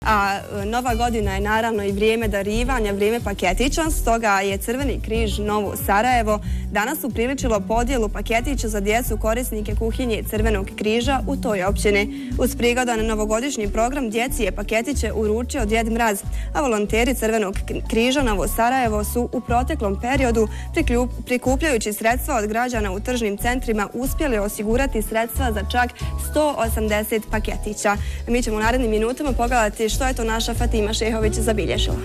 a nova godina je naravno i vrijeme darivanja, vrijeme paketića, stoga je Crveni križ Novo Sarajevo danas upriličilo podjelu paketića za djecu korisnike kuhinje Crvenog križa u toj općini. Uz prigodan novogodišnji program djeci je paketiće uručio Djed Mraz, a volonteri Crvenog križa Novo Sarajevo su u proteklom periodu prikupljajući sredstva od građana u tržnim centrima uspjeli osigurati sredstva za čak 180 paketića. Mi ćemo u narednim minutama pogledati što je to naša Fatima Šehović zabilježila.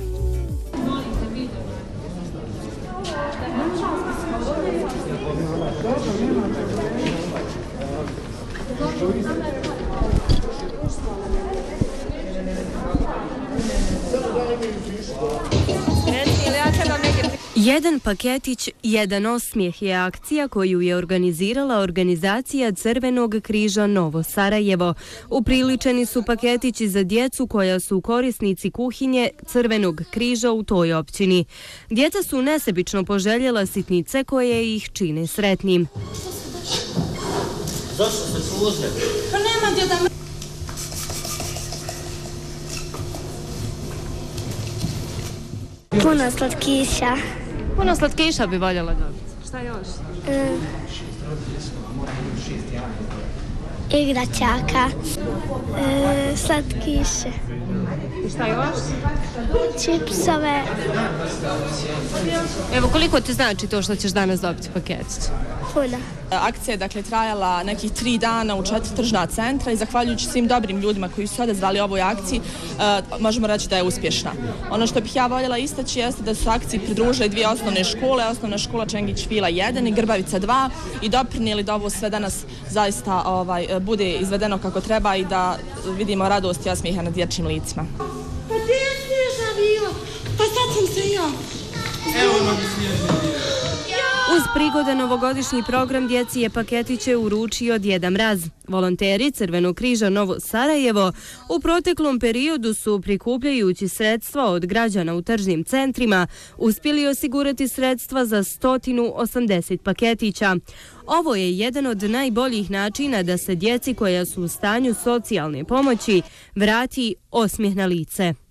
Jedan paketić, jedan osmijeh je akcija koju je organizirala organizacija Crvenog križa Novo Sarajevo. Upriličeni su paketići za djecu koja su korisnici kuhinje Crvenog križa u toj općini. Djeca su nesebično poželjela sitnice koje ih čine sretnim. Zašto se služe? Pa nema djeda. Puno slatkiša. Puno slatkiša bi voljela dobiti. Šta još? Igračaka. Slatkiše. I šta još? Čipsove. Evo, koliko ti znači to što ćeš danas dobiti paketić? Puno. Akcija je dakle trajala nekih 3 dana u 4 tržna centra i zahvaljujući svim dobrim ljudima koji su odazvali ovoj akciji možemo reći da je uspješna. Ono što bih ja voljela istaći jeste da su akciji pridružile 2 osnovne škole, osnovna škola Čengić Fila 1 i Grbavica 2 i doprinijeli da ovo sve danas zaista bude izvedeno kako treba i da vidimo radost i osmijeha na dječjim licima. Pa gdje je snježna bila? Pa sad sam se ja. Evo nam snježna bila. Uz prigodan novogodišnji program djeci je paketiće uručio Djeda Mraz. Volonteri Crvenog križa Novo Sarajevo u proteklom periodu su, prikupljajući sredstva od građana u tržnim centrima, uspjeli osigurati sredstva za 180 paketića. Ovo je jedan od najboljih načina da se djeci koja su u stanju socijalne pomoći vrati osmijeh na lice.